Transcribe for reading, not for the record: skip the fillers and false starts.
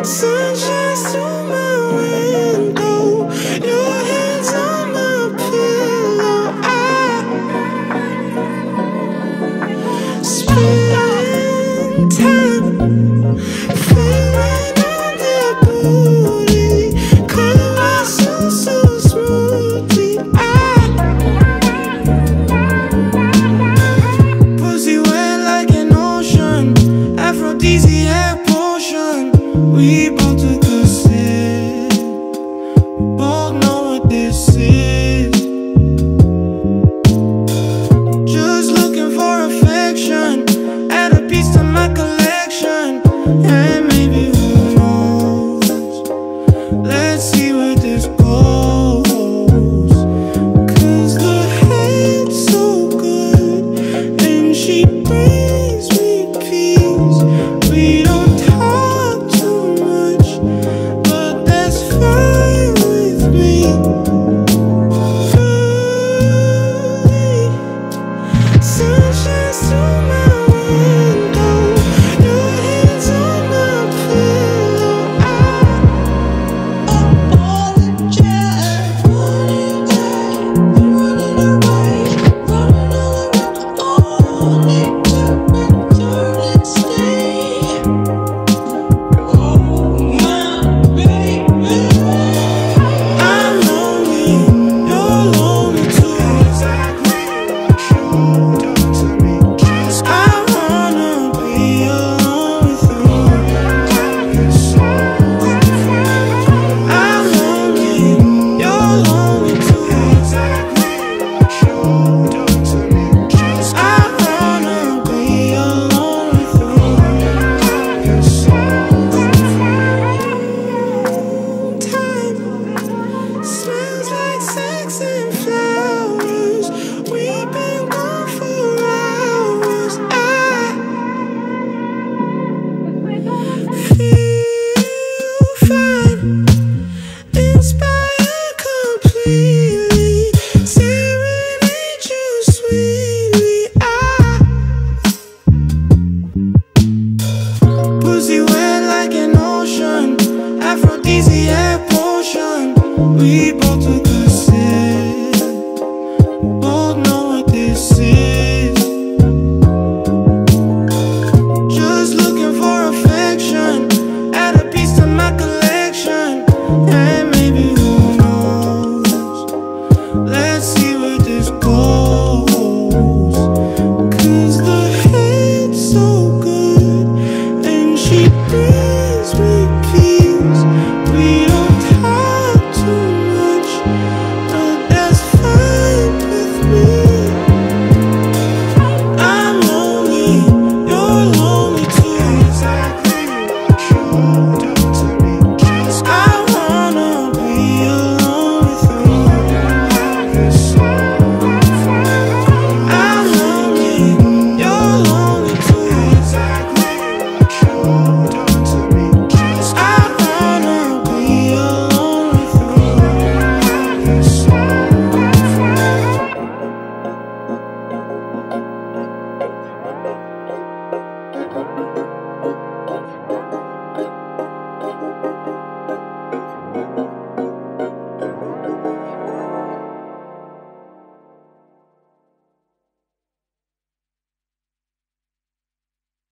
Sunshine through my window, your hands on my pillow. I spend time feeling on their booty, caressing so smoothly. Pussy wet like an ocean, aphrodisiac potion. We both took a sip, both know what this is. Just looking for affection, add a piece to my collection. And maybe who knows, let's see where this goes. Cause the head's so good, and she brings me peace. We don't talk too much, but that's fine with me. Sunshine through my window, your hands on my pillow. I apologize, running away, running all need to return and stay. Oh my baby, I'm lonely, you're lonely too. Exactly what you done to me. I wanna be alone with you. I'm lonely, you're lonely too. Exactly what you done to me. I wanna be alone with you. Time smells like sex and flowers. We've been gone for hours. I feel fine, inspired completely. Serenade you sweet.